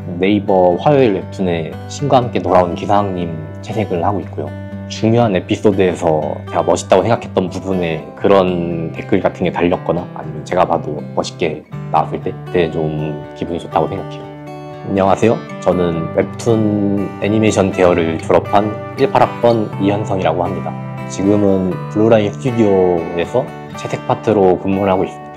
네이버 화요일 웹툰에 신과 함께 돌아온 기사학님 채색을 하고 있고요. 중요한 에피소드에서 제가 멋있다고 생각했던 부분에 그런 댓글 같은 게 달렸거나 아니면 제가 봐도 멋있게 나왔을 때 그때 좀 기분이 좋다고 생각해요. 안녕하세요. 저는 웹툰 애니메이션 계열을 졸업한 18학번 이현성이라고 합니다. 지금은 블루라인 스튜디오에서 채색 파트로 근무를 하고 있습니다.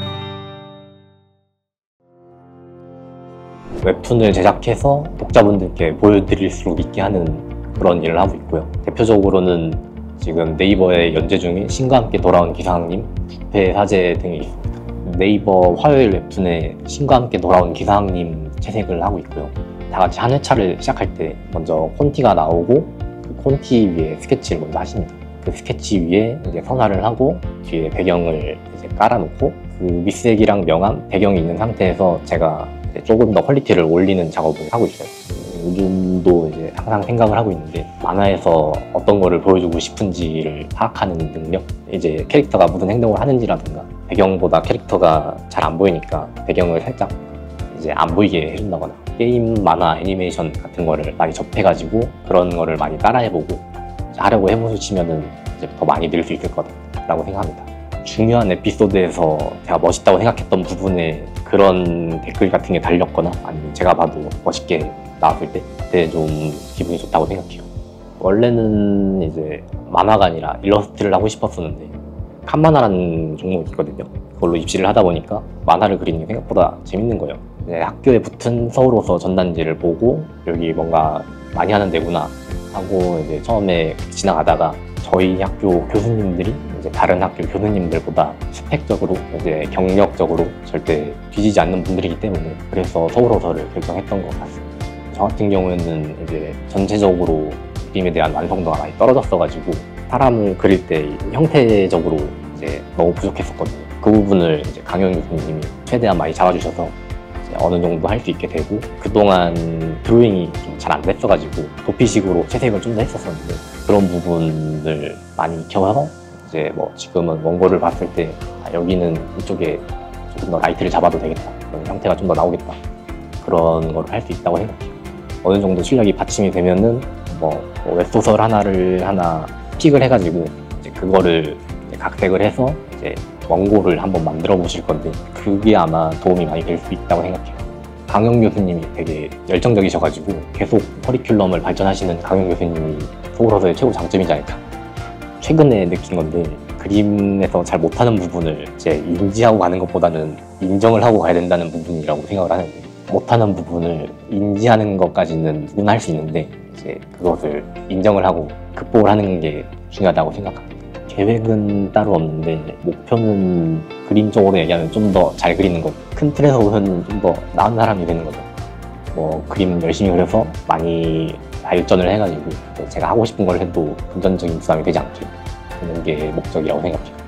웹툰을 제작해서 독자분들께 보여드릴 수 있게 하는 그런 일을 하고 있고요. 대표적으로는 지금 네이버에 연재 중인 신과 함께 돌아온 기사학님, 부패 사제 등이 있습니다. 네이버 화요일 웹툰에 신과 함께 돌아온 기사학님 채색을 하고 있고요. 다 같이 한 회차를 시작할 때 먼저 콘티가 나오고 그 콘티 위에 스케치를 먼저 하십니다. 그 스케치 위에 이제 선화를 하고 뒤에 배경을 이제 깔아놓고 그 밑색이랑 명암, 배경이 있는 상태에서 제가 조금 더 퀄리티를 올리는 작업을 하고 있어요. 요즘도 이제 항상 생각을 하고 있는데 만화에서 어떤 거를 보여주고 싶은지를 파악하는 능력, 이제 캐릭터가 무슨 행동을 하는지라든가 배경보다 캐릭터가 잘 안 보이니까 배경을 살짝 이제 안 보이게 해준다거나 게임, 만화, 애니메이션 같은 거를 많이 접해가지고 그런 거를 많이 따라해보고 하려고 해보시면은 이제 더 많이 늘 수 있을 거라고 생각합니다. 중요한 에피소드에서 제가 멋있다고 생각했던 부분에 그런 댓글 같은 게 달렸거나 아니면 제가 봐도 멋있게 나왔을 때 그때 좀 기분이 좋다고 생각해요. 원래는 이제 만화가 아니라 일러스트를 하고 싶었었는데 칸만화라는 종목이 있거든요. 그걸로 입시를 하다 보니까 만화를 그리는 게 생각보다 재밌는 거예요. 학교에 붙은 서울호서 전단지를 보고 여기 뭔가 많이 하는 데구나 하고 이제 처음에 지나가다가 저희 학교 교수님들이 이제 다른 학교 교수님들보다 스펙적으로 이제 경력적으로 절대 뒤지지 않는 분들이기 때문에 그래서 서울호서를 결정했던 것 같습니다. 저 같은 경우에는 이제 전체적으로 그림에 대한 완성도가 많이 떨어졌어가지고 사람을 그릴 때 형태적으로 이제 너무 부족했었거든요. 그 부분을 이제 강영 교수님이 최대한 많이 잡아주셔서 이제 어느 정도 할 수 있게 되고 그동안 드로잉이 좀 잘 안 됐어가지고 도피식으로 채색을 좀 더 했었었는데 그런 부분을 많이 익혀서 이제 뭐 지금은 원고를 봤을 때 여기는 이쪽에 조금 더 라이트를 잡아도 되겠다, 그런 형태가 좀 더 나오겠다, 그런 거를 할 수 있다고 생각해요. 어느 정도 실력이 받침이 되면은 뭐 웹소설 하나 픽을 해가지고 이제 그거를 이제 각색을 해서 이제 원고를 한번 만들어 보실 건데 그게 아마 도움이 많이 될 수 있다고 생각해요. 강영 교수님이 되게 열정적이셔가지고 계속 커리큘럼을 발전하시는 강영 교수님이 서울호서의 최고 장점이지 않을까. 최근에 느낀 건데 그림에서 잘 못하는 부분을 이제 인지하고 가는 것보다는 인정을 하고 가야 된다는 부분이라고 생각을 하는데 못하는 부분을 인지하는 것까지는 누구나 할 수 있는데 이제 그것을 인정을 하고 극복을 하는 게 중요하다고 생각합니다. 계획은 따로 없는데 목표는 그림 쪽으로 얘기하면 좀 더 잘 그리는 거, 큰 틀에서 보면 좀 더 나은 사람이 되는 거죠. 뭐 그림 열심히 그려서 많이 발전을 해가지고 제가 하고 싶은 걸 해도 금전적인 부담이 되지 않게 하는 게 목적이라고 생각해요.